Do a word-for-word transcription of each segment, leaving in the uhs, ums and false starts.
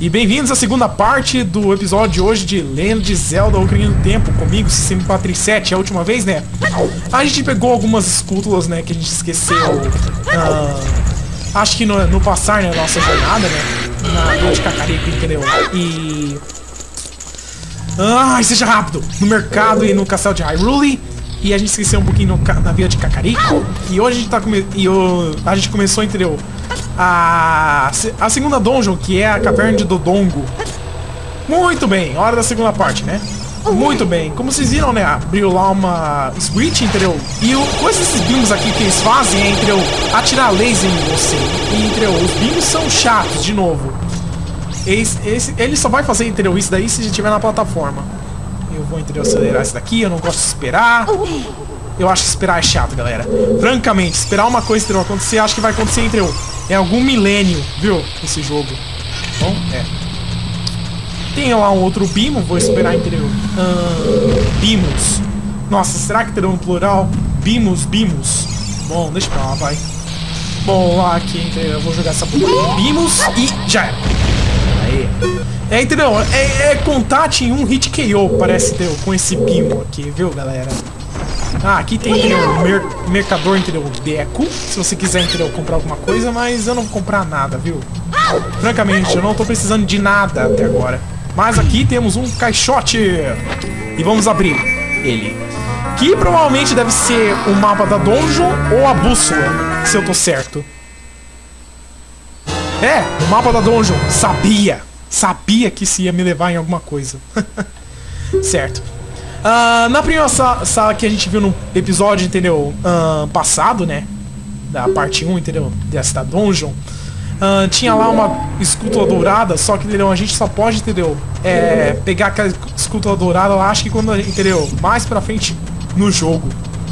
E bem-vindos à segunda parte do episódio de hoje de Legend of Zelda Ocarina do Tempo. Comigo, System quatro sete, é a última vez, né? A gente pegou algumas esculturas, né, que a gente esqueceu. Uh, acho que no, no passar, né, nossa jornada, né? Na Vila de Kakariko, entendeu? E... Ai, seja rápido! No mercado e no castelo de Hyrule. E a gente esqueceu um pouquinho no, na Vila de Kakariko. E hoje a gente tá come e o, a gente começou, entendeu? A, a segunda dungeon, que é a Caverna de Dodongo. Muito bem, hora da segunda parte, né? Muito bem, como vocês viram, né? Abriu lá uma switch, entendeu? E o, com esses bingos aqui que eles fazem é, entendeu? Atirar laser em você. E, entendeu? Os bingos são chatos, de novo. Esse, esse, ele só vai fazer, entendeu? Isso daí se estiver na plataforma. Eu vou, entendeu? Acelerar isso daqui, eu não gosto de esperar. Eu acho que esperar é chato, galera. Francamente, esperar uma coisa, entendeu? Acontecer, acho que vai acontecer, entendeu? É algum milênio, viu? Esse jogo. Bom, é. Tem lá um outro Bimo, vou esperar, entendeu? Uh, Bimos. Nossa, será que terão um plural? Bimos, Bimos. Bom, deixa pra lá, vai. Bom, lá aqui, entendeu? Eu vou jogar essa porra aqui. Bimos e já era. Aí. É, entendeu? É, é contate em um hit K O, parece, entendeu? Com esse Bimo aqui, viu, galera? Ah, aqui tem, entendeu, o mer mercador, entendeu, o Deco, se você quiser, entendeu, comprar alguma coisa, mas eu não vou comprar nada, viu? Francamente, eu não tô precisando de nada até agora. Mas aqui temos um caixote e vamos abrir ele. Que provavelmente deve ser o mapa da dungeon ou a bússola, se eu tô certo. É, o mapa da dungeon, sabia, sabia que isso ia me levar em alguma coisa. Certo. Uh, na primeira sala, sala que a gente viu no episódio, entendeu? Uh, passado, né? Da parte um, entendeu? Desta dungeon. Uh, tinha lá uma escultura dourada, só que, entendeu? A gente só pode, entendeu? É, pegar aquela escultura dourada, eu acho que quando, entendeu? Mais pra frente no jogo.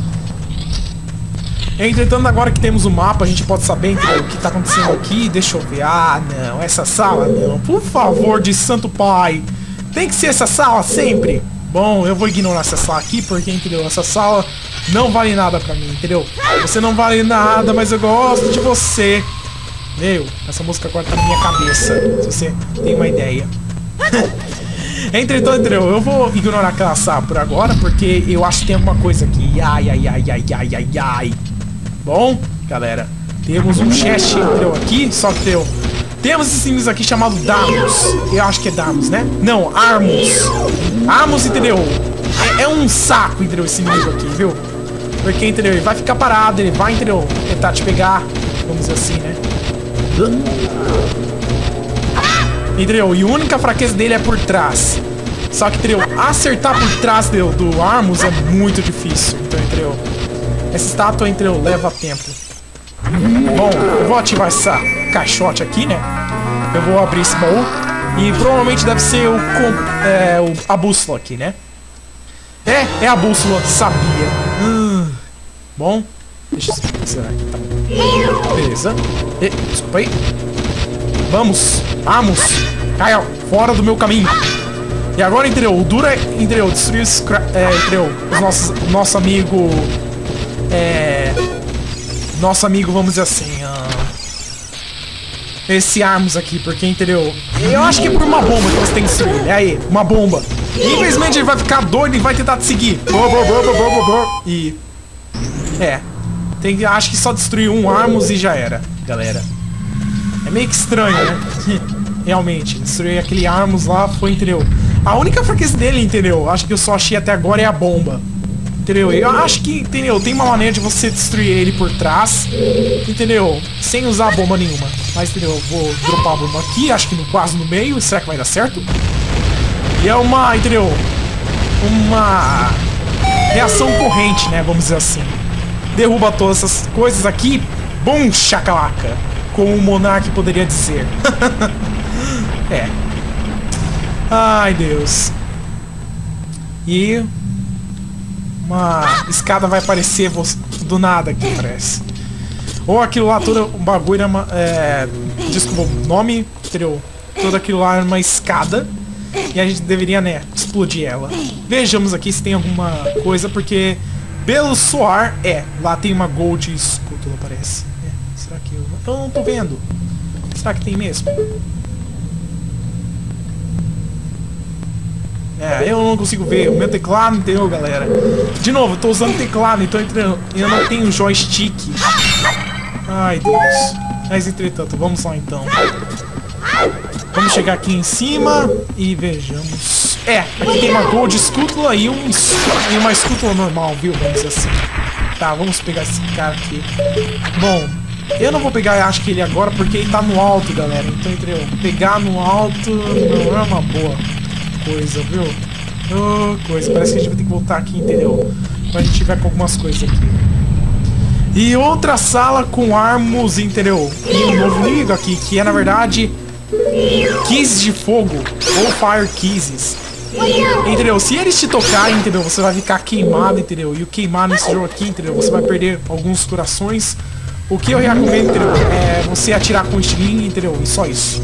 Entretanto, agora que temos o mapa, a gente pode saber, entendeu? O que tá acontecendo aqui. Deixa eu ver. Ah, não. Essa sala, não. Por favor, de santo pai. Tem que ser essa sala sempre. Bom, eu vou ignorar essa sala aqui, porque, entendeu? Essa sala não vale nada pra mim, entendeu? Você não vale nada, mas eu gosto de você. Meu, essa música agora tá na minha cabeça, se você tem uma ideia. Entretanto, entendeu? Eu vou ignorar aquela sala por agora, porque eu acho que tem alguma coisa aqui. Ai, ai, ai, ai, ai, ai, ai. Bom, galera, temos um chest, entendeu? Aqui, só que, entendeu? Temos esses inimigos aqui chamado Damos. Eu acho que é Damos, né? Não, Armus. Armus, entendeu? É, é um saco, entendeu? Esse inimigo aqui, viu? Porque, entendeu? Ele vai ficar parado, ele vai, entendeu? Tentar te pegar. Vamos dizer assim, né? Entendeu? E a única fraqueza dele é por trás. Só que, entendeu? Acertar por trás, entendeu? Do Armus é muito difícil. Então, entendeu? Essa estátua, entendeu? Leva tempo. Bom, eu vou ativar essa caixote aqui, né? Eu vou abrir esse baú. E provavelmente deve ser o, é, o a bússola aqui, né? É, é a bússola, sabia. Hum, bom, deixa eu ver. Será que tá bom? Beleza. E, desculpa aí. Vamos, vamos. Caia fora do meu caminho. E agora, entendeu? O duro é, entendeu? Destruir os, é, entendeu? Os nossos, nosso amigo. É. Nosso amigo, vamos dizer assim. Uh, esse Armus aqui, porque, entendeu? Eu acho que é por uma bomba que você tem que destruir. É aí, uma bomba. E, infelizmente ele vai ficar doido e vai tentar te seguir. E. É. Tem, acho que só destruir um Armus e já era, galera. É meio que estranho, né? Realmente, destruir aquele Armus lá foi, entendeu? A única fraqueza dele, entendeu? Acho que eu só achei até agora é a bomba. Entendeu? Eu acho que, entendeu? Tem uma maneira de você destruir ele por trás, entendeu? Sem usar bomba nenhuma. Mas, entendeu? Eu vou dropar a bomba aqui, acho que no, quase no meio. Será que vai dar certo? E é uma, entendeu? Uma reação corrente, né? Vamos dizer assim. Derruba todas essas coisas aqui. Bum, chacalaca. Como o Monark poderia dizer. É. Ai, Deus. E... uma escada vai aparecer do nada aqui, parece. Ou aquilo lá, todo o bagulho é uma... É, desculpa, o nome, entendeu? Tudo aquilo lá é uma escada. E a gente deveria, né, explodir ela. Vejamos aqui se tem alguma coisa, porque pelo soar, é, lá tem uma gold escultura, parece. É, será que eu... eu não tô vendo. Será que tem mesmo? não consigo ver. O meu teclado, entendeu, galera? De novo, eu tô usando teclado, então eu não tenho joystick. Ai, Deus. Mas, entretanto, vamos lá, então. Vamos chegar aqui em cima e vejamos. É, aqui tem uma Gold Scutula e, um, e uma Scutula normal, viu? Vamos dizer assim. Tá, vamos pegar esse cara aqui. Bom, eu não vou pegar, acho que ele agora, porque ele tá no alto, galera. Então, entendeu? Pegar no alto não é uma boa coisa, viu? Oh, coisa. Parece que a gente vai ter que voltar aqui, entendeu? Pra gente tiver com algumas coisas aqui. E outra sala com armos, entendeu? E um novo inimigo aqui, que é, na verdade, Keys de fogo. Ou Fire Keys. Entendeu? Se eles te tocarem, entendeu? Você vai ficar queimado, entendeu? E o queimar nesse jogo aqui, entendeu? Você vai perder alguns corações. O que eu recomendo, entendeu? É você atirar com estilingue, entendeu? E só isso.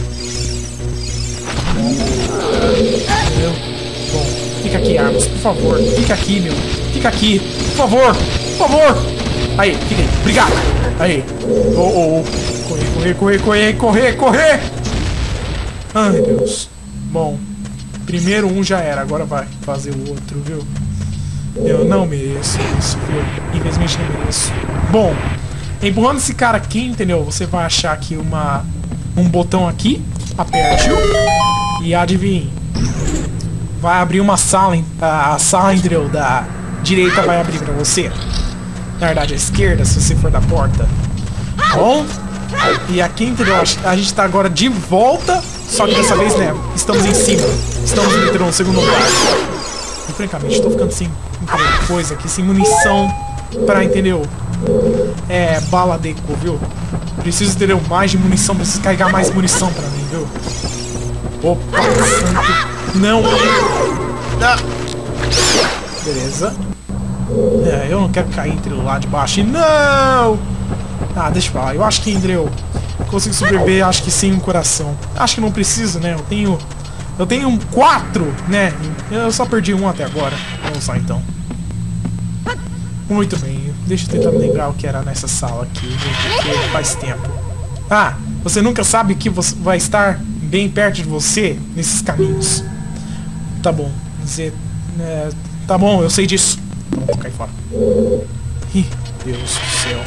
Entendeu? Bom, fica aqui, armas, por favor. Fica aqui, meu. Fica aqui. Por favor. Por favor. Aí, fica aí. Obrigado. Aí. Oh, oh, oh. Correr, correr, correr, correr, correr, correr. Ai, Deus. Bom. Primeiro um já era, agora vai fazer o outro, viu? Eu não mereço isso, viu? Infelizmente não mereço. Bom, empurrando esse cara aqui, entendeu? Você vai achar aqui uma, um botão aqui, aperte-o e adivinhe. Vai abrir uma sala, a sala, entendeu? Da direita vai abrir pra você. Na verdade, a esquerda, se você for da porta. Bom, e aqui, entendeu? A gente tá agora de volta, só que dessa vez, né? Estamos em cima. Estamos entendeu, no segundo lugar. E francamente, tô ficando sem entendeu, coisa aqui, sem munição pra, entendeu? É, bala deco, viu? Preciso, entendeu? Mais de munição, preciso carregar mais munição pra mim, viu? Opa, santo. Não! Ah. Beleza. É, eu não quero cair entre lá de baixo. Não! Ah, deixa eu falar. Eu acho que, entendeu? Consigo sobreviver, acho que sem um coração. Acho que não preciso, né? Eu tenho... Eu tenho um quatro, né? Eu só perdi um até agora. Vamos lá, então. Muito bem. Deixa eu tentar me lembrar o que era nessa sala aqui, viu? Porque faz tempo. Ah, você nunca sabe que você vai estar bem perto de você nesses caminhos. Tá bom. Dizer, é, tá bom, eu sei disso. Vamos cair fora. Ih, Deus do céu.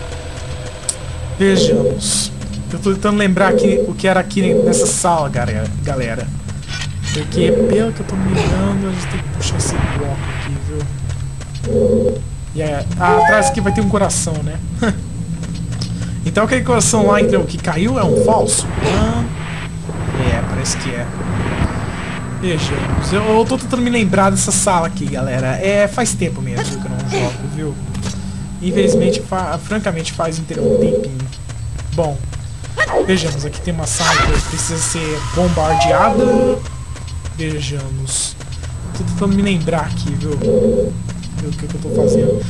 Vejamos. Eu tô tentando lembrar aqui o que era aqui nessa sala, galera. Porque, pelo que eu tô me lembrando, a gente tem que puxar esse bloco aqui, viu? E é, ah, atrás aqui vai ter um coração, né? Então aquele coração lá, entendeu? Que caiu é um falso? Ah, é, parece que é. Vejamos. Eu, eu tô tentando me lembrar dessa sala aqui, galera. É, faz tempo mesmo que eu não jogo, viu? Infelizmente, fa francamente, faz entendeu, um tempinho. Bom, vejamos. Aqui tem uma sala que precisa ser bombardeada. Vejamos. Tô tentando me lembrar aqui, viu? Ver o que, que eu tô fazendo.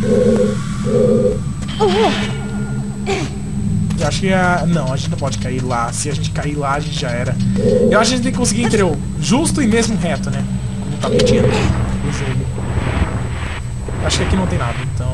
Eu acho que a... Não, a gente não pode cair lá. Se a gente cair lá, a gente já era. Eu acho que a gente tem que conseguir, entendeu? Justo e mesmo reto, né? Como tá pedindo o jogo. Acho que aqui não tem nada, então...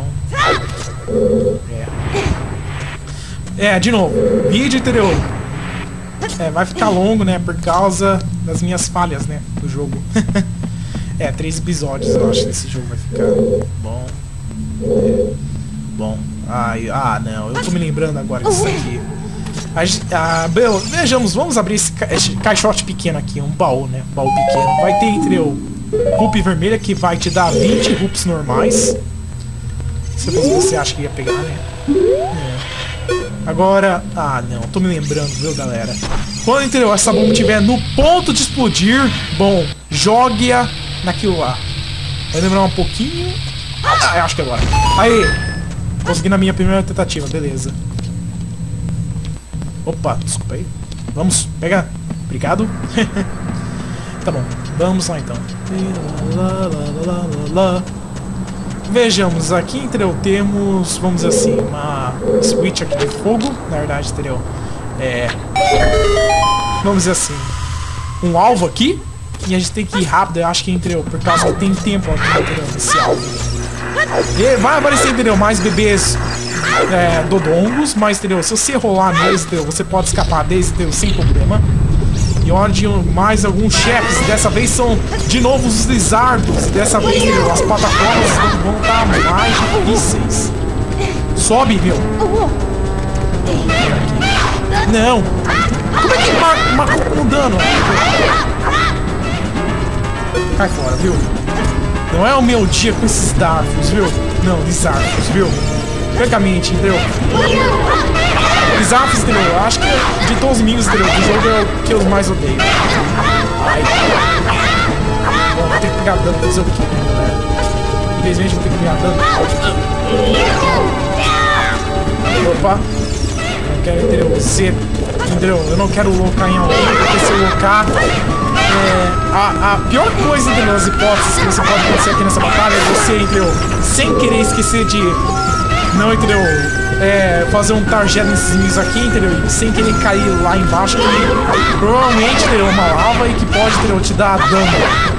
É. É, de novo. Vídeo, entendeu? É, vai ficar longo, né? Por causa das minhas falhas, né? Do jogo. É, três episódios, eu acho, desse jogo vai ficar. Bom. É. Bom. Ai, ah, não. Eu tô me lembrando agora disso aqui. A, a, bel, vejamos, vamos abrir esse, ca esse caixote pequeno aqui. Um baú, né? Baú pequeno. Vai ter, entendeu? Rupi vermelha, que vai te dar vinte rups normais. Se você acha que ia pegar, né? É. Agora... Ah, não. Tô me lembrando, viu, galera? Quando, entendeu, essa bomba estiver no ponto de explodir, bom, jogue-a naquilo lá. Vai demorar um pouquinho... Ah, eu acho que agora. Aí! Consegui na minha primeira tentativa, beleza. Opa, desculpa aí. Vamos, pega. Obrigado. Tá bom, vamos lá então. Vejamos, aqui, entendeu? Temos, vamos dizer assim, uma switch aqui de fogo. Na verdade, entendeu? É... Vamos dizer assim, um alvo aqui. E a gente tem que ir rápido, eu acho que, entendeu? Por causa que tem tempo aqui, entendeu? Esse alvo. E vai aparecer, entendeu? Mais bebês é, dodongos, mas, entendeu? Se você rolar neles, entendeu? Você pode escapar deles, entendeu? Sem problema. E onde mais alguns chefes. Dessa vez são de novo os lizardos. Dessa vez, entendeu? As plataformas vão estar mais difíceis. Sobe, meu. Não. Como é que marcou com dano? Cai fora, viu? Não é o meu dia com esses dardos, viu? Não, lizardos, viu? Francamente, entendeu? Lizardos, entendeu? Eu acho que de todos os inimigos, entendeu? Do jogo é o que eu mais odeio. Ai. Bom, vou ter que pegar dano pra fazer o quê? Infelizmente vou ter que pegar dano. Opa. Eu quero, entendeu? Ser, entendeu? Eu não quero locar em alguém, porque se eu locar... É, a, a pior coisa, entendeu? As hipóteses que você pode acontecer aqui nessa batalha é você, entendeu? Sem querer esquecer de... Não, entendeu? É, fazer um target nesses inimigos aqui, entendeu? E sem querer cair lá embaixo, que provavelmente, entendeu? Uma lava e que pode, entendeu? Te dar dano.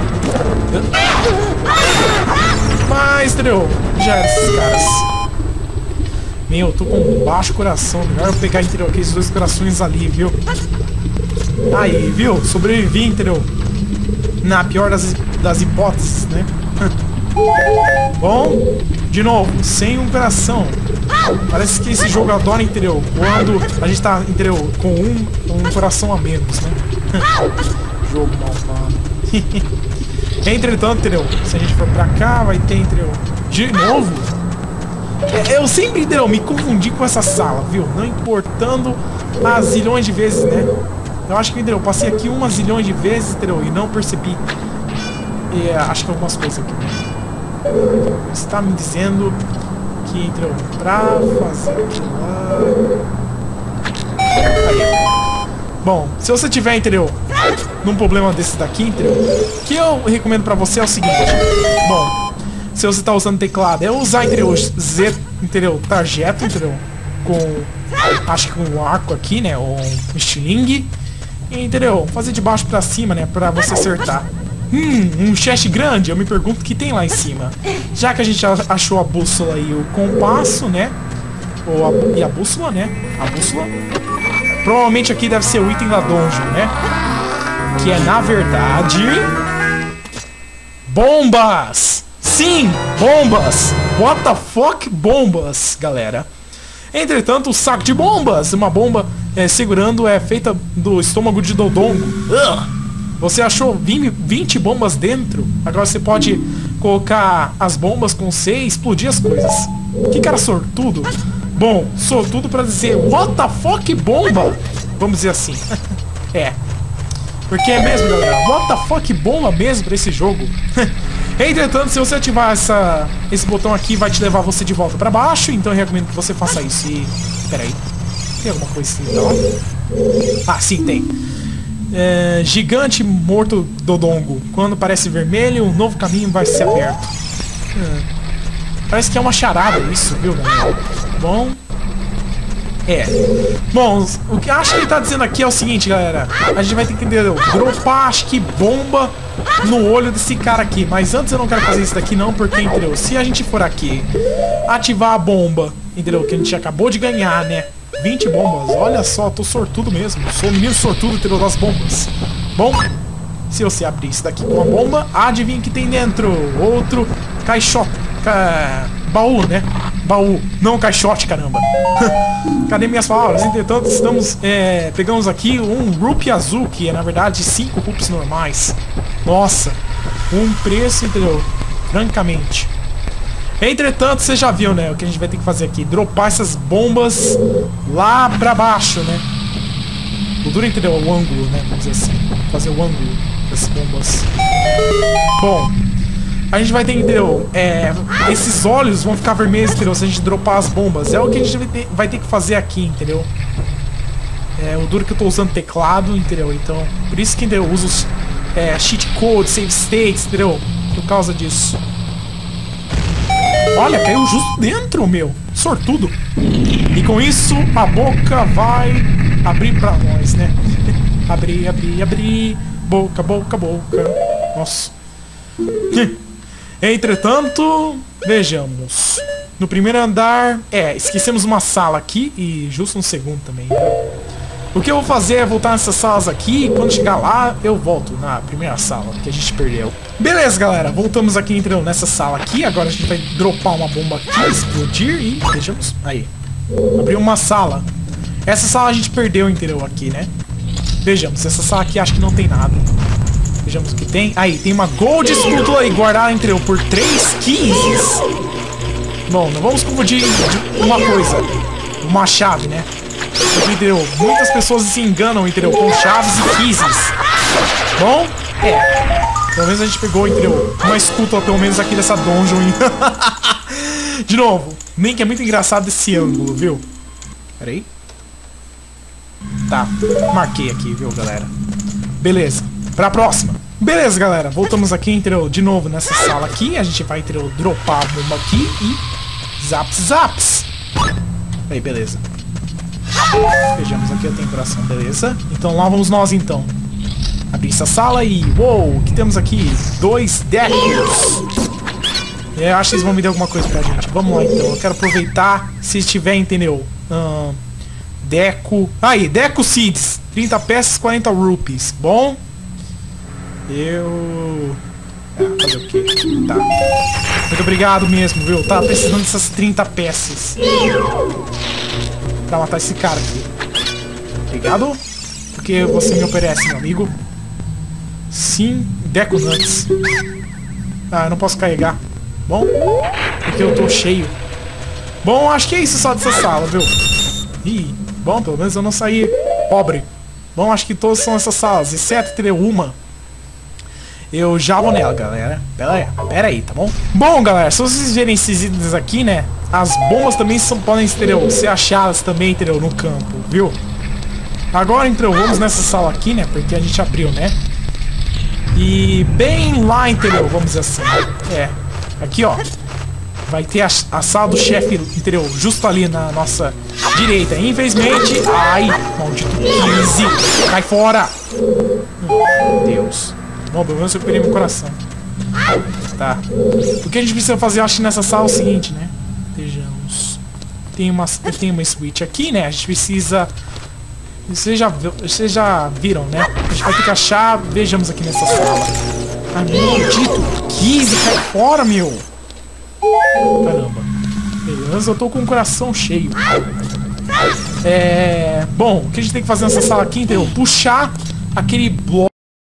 Mas, entendeu? Já era esses caras. Meu, eu tô com um baixo coração. Melhor eu pegar, entendeu? Aqueles dois corações ali, viu? Aí, viu? Sobrevivi, entendeu? Na pior das, das hipóteses, né? Bom, de novo, sem um coração. Parece que esse jogo adora, entendeu? Quando a gente tá, entendeu? Com um, um coração a menos, né? Jogo malvado. Entretanto, entendeu? Se a gente for pra cá, vai ter, entendeu? De novo. Eu sempre, entendeu? Me confundi com essa sala, viu? Não importando as zilhões de vezes, né? Eu acho que, entendeu? Eu passei aqui umas zilhões de vezes, entendeu? E não percebi. E, acho que algumas coisas aqui. Você está me dizendo que, entendeu? Pra fazer aquilo lá... Aí. Bom, se você tiver, entendeu? Num problema desses daqui, entendeu? O que eu recomendo pra você é o seguinte. Bom, se você tá usando teclado, é usar, entendeu? Z, entendeu? Trajeto, entendeu? Com... Acho que um arco aqui, né? Ou um estilingue. Entendeu? Fazer de baixo pra cima, né? Pra você acertar. Hum, um chest grande. Eu me pergunto o que tem lá em cima. Já que a gente achou a bússola e o compasso, né? Ou a, e a bússola, né? A bússola. Provavelmente aqui deve ser o item da dungeon, né? Que é, na verdade... Bombas! Sim! Bombas! What the fuck? Bombas, galera. Entretanto, o saco de bombas, uma bomba é, segurando, é feita do estômago de Dodongo. Ugh. Você achou vinte bombas dentro? Agora você pode colocar as bombas com C e explodir as coisas. Que cara sortudo. Bom, sortudo pra dizer what the fuck bomba? Vamos dizer assim. É. Porque é mesmo, galera. What the fuck bomba mesmo pra esse jogo. Entretanto, se você ativar essa, esse botão aqui, vai te levar você de volta pra baixo. Então eu recomendo que você faça isso. E... Pera aí. Tem alguma coisa assim, não? Ah, sim, tem. É, gigante morto Dodongo. Quando parece vermelho, um novo caminho vai ser aberto. Hum. Parece que é uma charada isso, viu, galera? Bom... É. Bom, o que eu acho que ele tá dizendo aqui é o seguinte, galera. A gente vai ter que, entendeu? Dropar, acho que bomba no olho desse cara aqui. Mas antes eu não quero fazer isso daqui não, porque, entendeu? Se a gente for aqui ativar a bomba, entendeu? Que a gente acabou de ganhar, né? vinte bombas. Olha só, tô sortudo mesmo. Sou o menino sortudo, entendeu? Das bombas. Bom, se você abrir isso daqui com uma bomba, adivinha o que tem dentro? Outro caixote. Ca... Baú, né? Baú, não caixote, caramba. Cadê minhas palavras? Entretanto, estamos, é, pegamos aqui um rupee azul, que é, na verdade, cinco rupees normais. Nossa, um preço, entendeu? Francamente. Entretanto, você já viu, né? O que a gente vai ter que fazer aqui. Dropar essas bombas lá pra baixo, né? O duro, entendeu? O ângulo, né? Vamos dizer assim. Fazer o ângulo dessas bombas. Bom... A gente vai ter, entendeu? É, esses olhos vão ficar vermelhos, entendeu? Se a gente dropar as bombas. É o que a gente vai ter, vai ter que fazer aqui, entendeu? É, o duro que eu tô usando teclado, entendeu? Então, por isso que, entendeu? Eu uso é, cheat code, save states, entendeu? Por causa disso. Olha, caiu justo dentro, meu. Sortudo. E com isso, a boca vai abrir pra nós, né? Abrir, abrir, abrir. Boca, boca, boca. Nossa. Entretanto, vejamos. No primeiro andar... É, esquecemos uma sala aqui e justo no segundo também. O que eu vou fazer é voltar nessas salas aqui. E quando chegar lá, eu volto na primeira sala que a gente perdeu. Beleza, galera. Voltamos aqui, entendeu? Nessa sala aqui. Agora a gente vai dropar uma bomba aqui, explodir e... Vejamos. Aí. Abriu uma sala. Essa sala a gente perdeu, entendeu? Aqui, né? Vejamos. Essa sala aqui acho que não tem nada. Vejamos o que tem. Aí, tem uma Gold Skull aí guardada, entendeu? Por três keys. Bom, não vamos confundir uma coisa. Uma chave, né? Porque, entendeu? Muitas pessoas se enganam, entendeu? Com chaves e keys. Bom, é. Pelo menos a gente pegou, entendeu? Uma escuta, pelo menos, aqui dessa dungeon. De novo. Nem que é muito engraçado esse ângulo, viu? Pera aí. Tá. Marquei aqui, viu, galera? Beleza. Pra próxima. Beleza, galera. Voltamos aqui, entendeu? De novo nessa sala aqui. A gente vai, entendeu? Dropar a bomba aqui e... Zaps, zaps. Aí, beleza. Vejamos aqui, eu tenho coração, beleza. Então lá vamos nós, então. Abrir essa sala e... Uou, o que temos aqui? Dois decos. Eu acho que eles vão me dar alguma coisa pra gente. Vamos lá, então. Eu quero aproveitar, se tiver, entendeu? Hum, deco... Aí, Deco Seeds. trinta peças, quarenta rupees. Bom. Eu... Ah, fazer o quê? Tá. Muito obrigado mesmo, viu? Tava precisando dessas trinta peças. Pra matar esse cara aqui. Obrigado. Porque você me oferece, meu amigo. Sim, Deco Nuts. Ah, eu não posso carregar. Bom, porque eu tô cheio. Bom, acho que é isso só dessa sala, viu? Ih, bom, pelo menos eu não saí pobre. Bom, acho que todas são essas salas, exceto ter uma. Eu já vou nela, galera. Pera aí, pera aí, tá bom? Bom, galera, se vocês verem esses itens aqui, né? As bombas também são, podem, entendeu, ser achadas também, entendeu, no campo, viu? Agora, então, vamos nessa sala aqui, né? Porque a gente abriu, né? E bem lá, entendeu? Vamos dizer assim. É. Aqui, ó. Vai ter a, a sala do chefe, entendeu? Justo ali na nossa direita. Infelizmente... Ai, maldito quinze. Cai fora. Meu Deus. Bom, pelo menos eu perdi meu coração. Tá. O que a gente precisa fazer, eu acho, nessa sala é o seguinte, né? Vejamos. Tem uma, tem uma switch aqui, né? A gente precisa... Vocês já, vocês já viram, né? A gente vai ter que achar... Vejamos aqui nessa sala. Ai, maldito quinze, cai fora, meu! Caramba. Beleza, eu tô com o coração cheio. É... Bom, o que a gente tem que fazer nessa sala aqui, então? Puxar aquele bloco